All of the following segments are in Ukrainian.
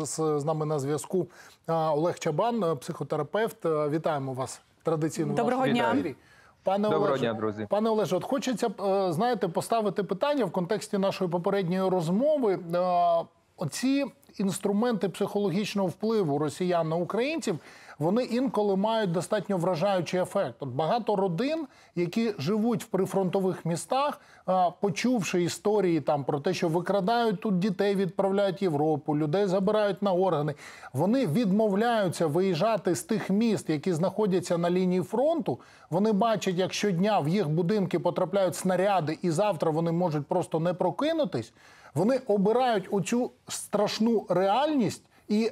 З нами на зв'язку Олег Чабан, психотерапевт. Вітаємо вас традиційно. Доброго дня. Доброго дня, друзі. Пане Олеже, от хочеться, знаєте, поставити питання в контексті нашої попередньої розмови. Оці інструменти психологічного впливу росіян на українців, вони інколи мають достатньо вражаючий ефект. От багато родин, які живуть в прифронтових містах, почувши історії там про те, що викрадають тут дітей, відправляють в Європу, людей забирають на органи, вони відмовляються виїжджати з тих міст, які знаходяться на лінії фронту. Вони бачать, як щодня в їх будинки потрапляють снаряди, і завтра вони можуть просто не прокинутись. Вони обирають оцю страшну реальність і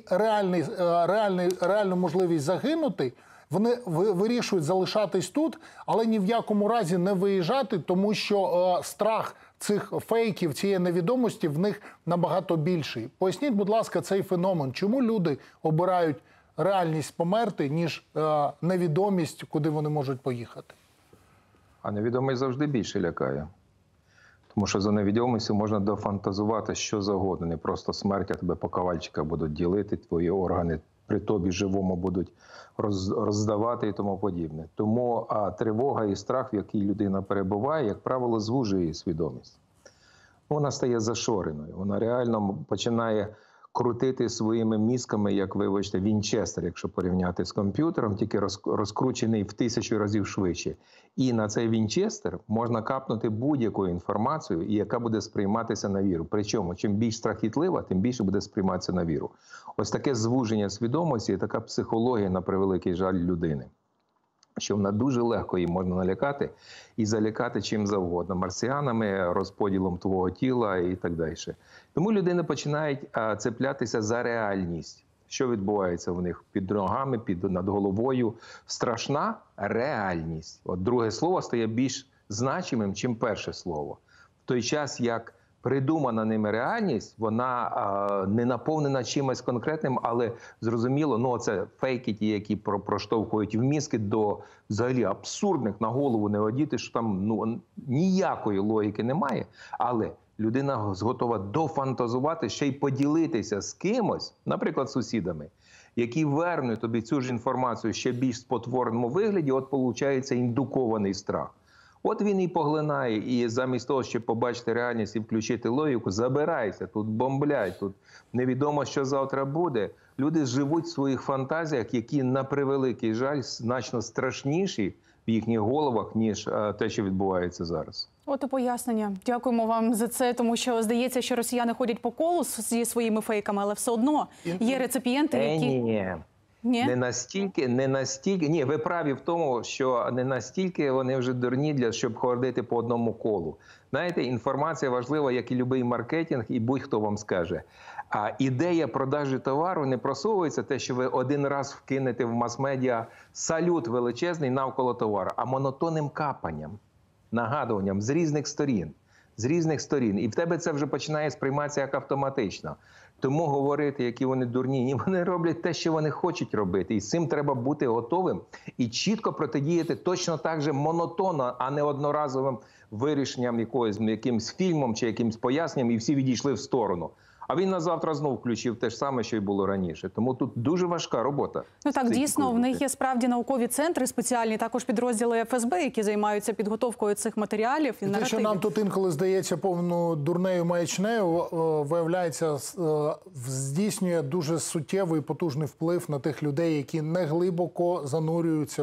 реальну можливість загинути. Вони вирішують залишатись тут, але ні в якому разі не виїжджати, тому що страх цих фейків, цієї невідомості в них набагато більший. Поясніть, будь ласка, цей феномен. Чому люди обирають реальність померти, ніж невідомість, куди вони можуть поїхати? А невідомість завжди більше лякає. Тому що за невідомістю можна дофантазувати що завгодно. Не просто смерть, а тебе по кавальчиках будуть ділити, твої органи при тобі живому будуть роздавати і тому подібне. Тому тривога і страх, в якій людина перебуває, як правило, звужує її свідомість. Вона стає зашореною, вона реально починає крутити своїми мізками, як, вибачте, Вінчестер, якщо порівняти з комп'ютером, тільки розкручений в 1000 разів швидше. І на цей Вінчестер можна капнути будь-яку інформацію, і яка буде сприйматися на віру. Причому, чим більш страхітлива, тим більше буде сприйматися на віру. Ось таке звуження свідомості, така психологія, на превеликий жаль, людини. Що вона дуже легко її можна налякати і залякати чим завгодно. Марсіанами, розподілом твого тіла і так далі. Тому людини починають цеплятися за реальність. Що відбувається в них під ногами, над головою? Страшна реальність. От друге слово стає більш значимим, ніж перше слово. В той час, як придумана ними реальність, вона не наповнена чимось конкретним, але зрозуміло, це фейки ті, які проштовхують в мізки до взагалі абсурдних, на голову не одіти, що там ніякої логіки немає, але людина готова дофантазувати, ще й поділитися з кимось, наприклад, сусідами, які вернуть тобі цю ж інформацію ще більш спотвореному вигляді, от виходить індукований страх. От він і поглинає, і замість того, щоб побачити реальність і включити логіку, забирайся, тут бомблять, тут невідомо, що завтра буде. Люди живуть в своїх фантазіях, які, на превеликий жаль, значно страшніші в їхніх головах, ніж те, що відбувається зараз. От і пояснення. Дякуємо вам за це, тому що здається, що росіяни ходять по колу зі своїми фейками, але все одно є реципієнти, які... Ні. Не настільки. Ні, ви праві в тому, що не настільки вони вже дурні, щоб ходити по одному колу. Знаєте, інформація важлива, як і будь-який маркетинг, і будь-хто вам скаже. А ідея продажі товару не просовується те, що ви один раз вкинете в мас-медіа салют величезний навколо товару, а монотонним капанням, нагадуванням з різних сторін. І в тебе це вже починає сприйматися як автоматично. Тому говорити, які вони дурні, ні, вони роблять те, що вони хочуть робити. І з цим треба бути готовим і чітко протидіяти точно так же монотонно, а не одноразовим вирішенням якимсь фільмом чи якимсь поясненням, і всі відійшли в сторону. А він на завтра знову включив те ж саме, що й було раніше. Тому тут дуже важка робота. Так, дійсно, в них є справді наукові центри спеціальні, також підрозділи ФСБ, які займаються підготовкою цих матеріалів і наративів. Те, що нам тут інколи здається повну дурнею маячнею, виявляється, здійснює дуже суттєвий і потужний вплив на тих людей, які не глибоко занурюються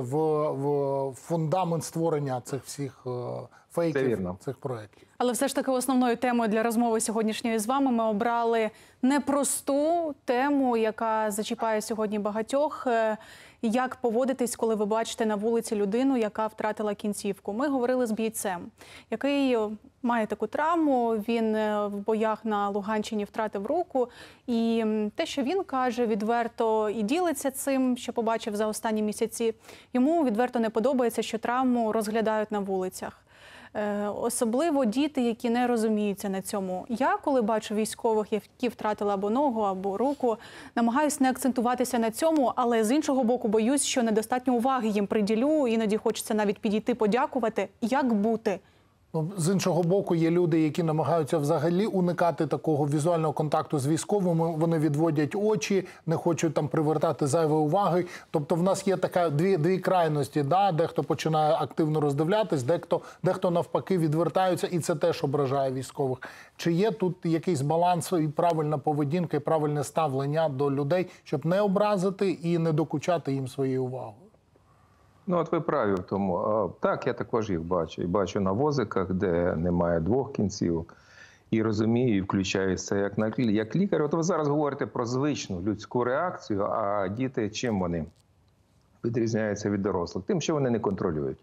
в фундамент створення цих всіх фейків, цих проєктів. Але все ж таки основною темою для розмови сьогоднішньої з вами ми обрали непросту тему, яка зачіпає сьогодні багатьох. Як поводитись, коли ви бачите на вулиці людину, яка втратила кінцівку. Ми говорили з бійцем, який має таку травму, він в боях на Луганщині втратив руку. І те, що він каже відверто і ділиться цим, що побачив за останні місяці, йому відверто не подобається, що травму розглядають на вулицях. Особливо діти, які не розуміються на цьому. Я, коли бачу військових, які втратили або ногу, або руку, намагаюся не акцентуватися на цьому, але з іншого боку боюсь, що недостатньо уваги їм приділю, іноді хочеться навіть підійти, подякувати. Як бути? Ну, з іншого боку, є люди, які намагаються взагалі уникати такого візуального контакту з військовими. Вони відводять очі, не хочуть там привертати зайвої уваги. Тобто в нас є така дві крайності. Да? Дехто починає активно роздивлятись, дехто навпаки відвертаються, і це теж ображає військових. Чи є тут якийсь баланс і правильна поведінка, і правильне ставлення до людей, щоб не образити і не докучати їм своєю увагою? Ну, от ви праві в тому. Так, я також їх бачу. І бачу на возиках, де немає двох кінців. І розумію, і включаюся як лікар. От ви зараз говорите про звичну людську реакцію, а діти чим вони відрізняються від дорослих? Тим, що вони не контролюють.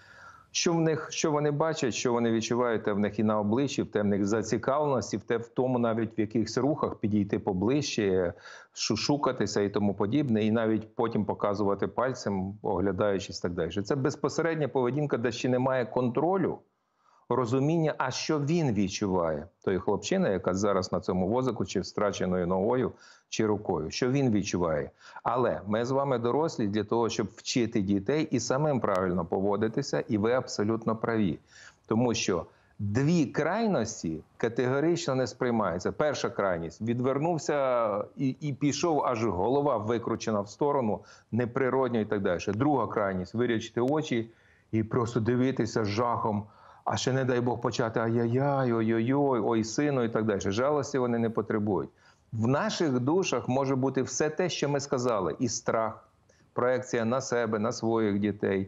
Що вони бачать, що вони відчувають, те в них і на обличчі, в них зацікавленості, в тому навіть в якихось рухах підійти поближче, шушукатися і тому подібне, і навіть потім показувати пальцем, оглядаючись і так далі. Це безпосередня поведінка, де ще немає контролю, розуміння, а що він відчуває, той хлопчина, яка зараз на цьому возику, чи втраченою ногою, чи рукою, що він відчуває. Але ми з вами дорослі для того, щоб вчити дітей і самим правильно поводитися, і ви абсолютно праві. Тому що дві крайності категорично не сприймаються. Перша крайність – відвернувся і пішов, аж голова викручена в сторону, неприродньо і так далі. Друга крайність – вирячити очі і просто дивитися з жахом, а ще, не дай Бог, почати ай-яй-яй, ой-ой-ой, ой, сину і так далі. Жалості вони не потребують. В наших душах може бути все те, що ми сказали. І страх, проекція на себе, на своїх дітей,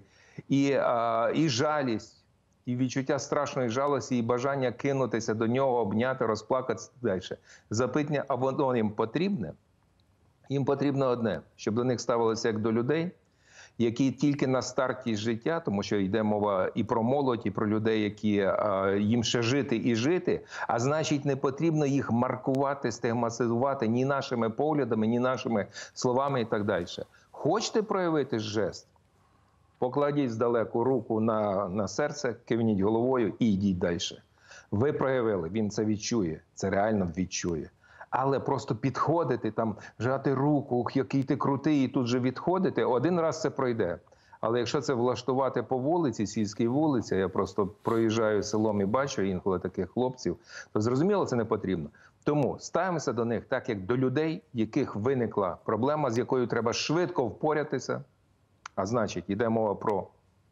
і жалість, і відчуття страшної жалості, і бажання кинутися до нього, обняти, розплакатися і так далі. Запитання, а воно їм потрібне? Їм потрібно одне, щоб до них ставилося як до людей, які тільки на старті життя, тому що йде мова і про молодь, і про людей, які їм ще жити і жити, а значить не потрібно їх маркувати, стигматизувати ні нашими поглядами, ні нашими словами і так далі. Хочете проявити жест? Покладіть здалеку руку на серце, кивніть головою і йдіть далі. Ви проявили, він це відчує, це реально відчує. Але просто підходити, там, жати руку, який ти крутий, і тут же відходити, один раз це пройде. Але якщо це влаштувати по вулиці, сільській вулиці, я просто проїжджаю селом і бачу інколи таких хлопців, то зрозуміло, це не потрібно. Тому ставимося до них так, як до людей, в яких виникла проблема, з якою треба швидко впоратися. А значить, йде мова про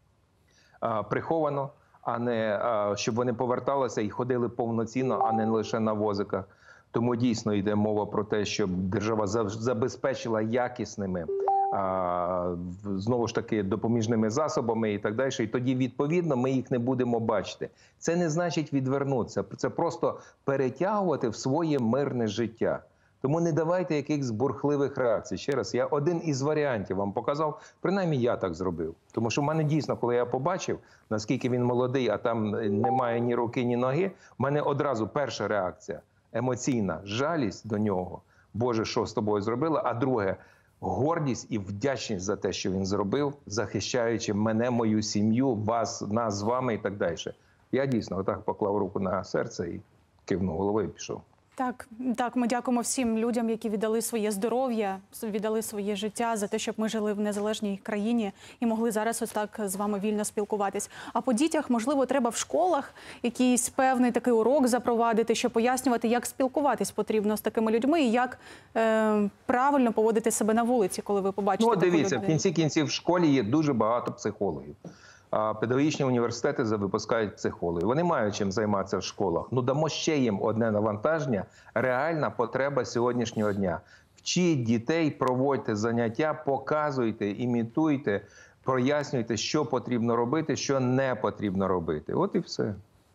приховано, а не щоб вони поверталися і ходили повноцінно, а не лише на возиках. Тому дійсно йде мова про те, щоб держава забезпечила якісними, знову ж таки, допоміжними засобами і так далі. І тоді, відповідно, ми їх не будемо бачити. Це не значить відвернутися. Це просто перетягувати в своє мирне життя. Тому не давайте якихось бурхливих реакцій. Ще раз, я один із варіантів вам показав, принаймні я так зробив. Тому що в мене дійсно, коли я побачив, наскільки він молодий, а там немає ні руки, ні ноги, в мене одразу перша реакція – емоційна жалість до нього. Боже, що з тобою зробила? А друге – гордість і вдячність за те, що він зробив, захищаючи мене, мою сім'ю, вас, нас з вами і так далі. Я дійсно отак поклав руку на серце і кивнув головою і пішов. Так, ми дякуємо всім людям, які віддали своє здоров'я, віддали своє життя за те, щоб ми жили в незалежній країні і могли зараз ось так з вами вільно спілкуватись. А по дітях, можливо, треба в школах якийсь певний такий урок запровадити, щоб пояснювати, як спілкуватись потрібно з такими людьми і як правильно поводити себе на вулиці, коли ви побачите таку людину. Дивіться, в кінці кінців в школі є дуже багато психологів. Педагогічні університети випускають психологів. Вони мають чим займатися в школах. Ну, дамо ще їм одне навантаження – реальна потреба сьогоднішнього дня. Вчіть дітей, проводьте заняття, показуйте, імітуйте, прояснюйте, що потрібно робити, що не потрібно робити. От і все.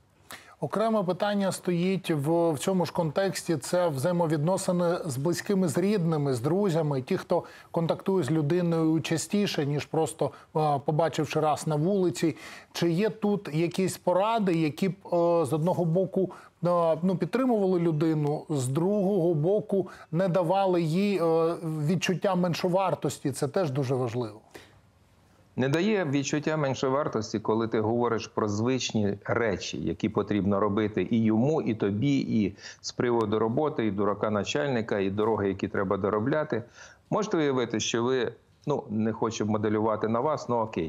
Окреме питання стоїть в цьому ж контексті – це взаємовідносини з близькими, з рідними, з друзями, ті, хто контактує з людиною частіше, ніж просто побачивши раз на вулиці. Чи є тут якісь поради, які б з одного боку підтримували людину, з другого боку не давали їй відчуття меншовартості? Це теж дуже важливо. Не дає відчуття меншовартості, коли ти говориш про звичні речі, які потрібно робити і йому, і тобі, і з приводу роботи, і дурака начальника, і дороги, які треба доробляти. Можете уявити, що ви, не хочу моделювати на вас, окей,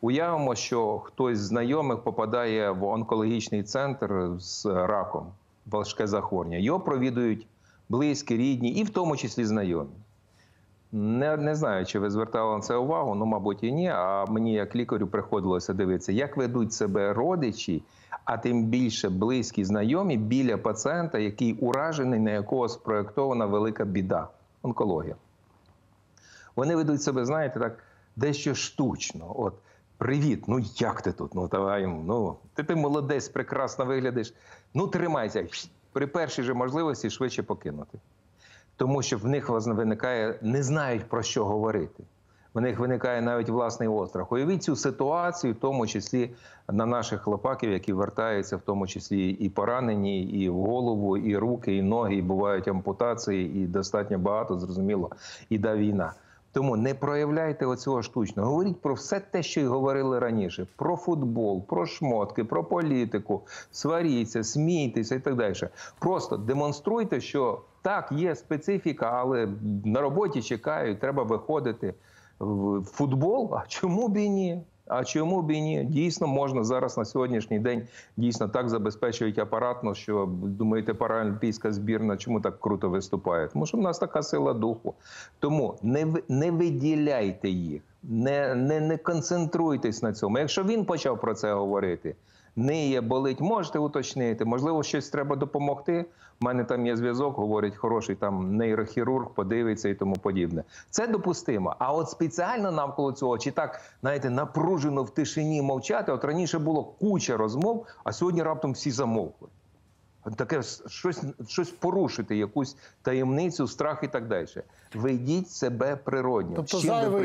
Уявимо, що хтось з знайомих попадає в онкологічний центр з раком, важке захворювання. Його провідують близькі, рідні і в тому числі знайомі. Не знаю, чи ви звертали на це увагу, ну, мабуть, і ні. А мені, як лікарю, приходилося дивитися, як ведуть себе родичі, а тим більше близькі знайомі біля пацієнта, який уражений, на якого спроєктована велика біда – онкологія. Вони ведуть себе, знаєте, так, дещо штучно. От, привіт, ну як ти тут? Ну, давай, ну, ти молодець, прекрасно виглядиш. Ну, тримайся, при першій же можливості швидше покинути. Тому що в них виникає, не знають про що говорити. В них виникає навіть власний острах. Уявіть цю ситуацію, в тому числі на наших хлопаків, які вертаються, в тому числі і поранені, і в голову, і руки, і ноги, і бувають ампутації, і достатньо багато, зрозуміло, іде війна. Тому не проявляйте оцього штучного. Говоріть про все те, що й говорили раніше. Про футбол, про шмотки, про політику. Сваріться, смійтеся і так далі. Просто демонструйте, що так, є специфіка, але на роботі чекають, треба виходити в футбол. А чому б і ні? А чому б і ні? Дійсно, можна зараз на сьогоднішній день дійсно так забезпечують апаратно, що, думаєте, паралімпійська збірна чому так круто виступає? Тому що в нас така сила духу. Тому не виділяйте їх, не концентруйтесь на цьому. Якщо він почав про це говорити, ниє, болить, можете уточнити, можливо, щось треба допомогти. У мене там є зв'язок, говорить хороший там нейрохірург, подивиться і тому подібне. Це допустимо. А от спеціально навколо цього, чи так, знаєте, напружено в тишині мовчати, от раніше було куча розмов, а сьогодні раптом всі замовкли. Таке щось порушити, якусь таємницю, страх і так далі. Ведіть себе природньо. Тобто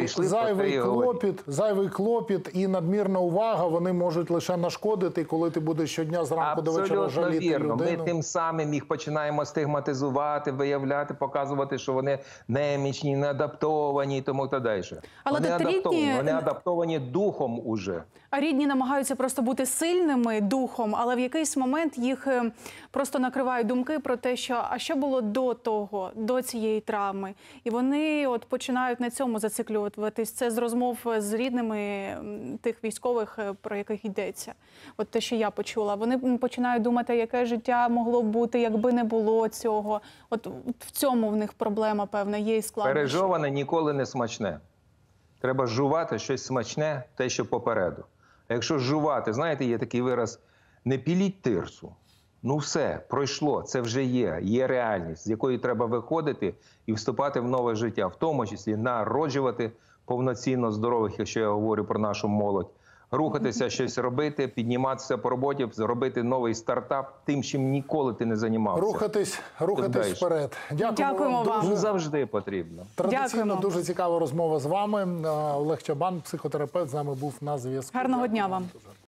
зайвий клопіт і надмірна увага, вони можуть лише нашкодити, коли ти будеш щодня зранку до вечора жаліти вірно. людину. Ми тим самим їх починаємо стигматизувати, виявляти, показувати, що вони немічні, неадаптовані і тому так далі. Але вони адаптовані духом уже. А рідні намагаються просто бути сильними духом, але в якийсь момент їх просто накривають думки про те, що а що було до того, до цієї травми. І вони от починають на цьому зациклюватись. Це з розмов з рідними тих військових, про яких йдеться. От те, що я почула. Вони починають думати, яке життя могло б бути, якби не було цього. От в цьому в них проблема, певна, є і складнощі. Пережоване ніколи не смачне. Треба жувати щось смачне, те, що попереду. А якщо жувати, знаєте, є такий вираз «не піліть тирсу». Ну все, пройшло, це вже є реальність, з якої треба виходити і вступати в нове життя, в тому числі народжувати повноцінно здорових, якщо я говорю про нашу молодь, рухатися, щось робити, підніматися по роботі, зробити новий стартап тим, чим ніколи ти не займався. Рухатись вперед. Дякуємо вам. Дуже завжди потрібно. Традиційно дуже цікава розмова з вами. Олег Чабан, психотерапевт, з нами був на зв'язку. Гарного дня вам.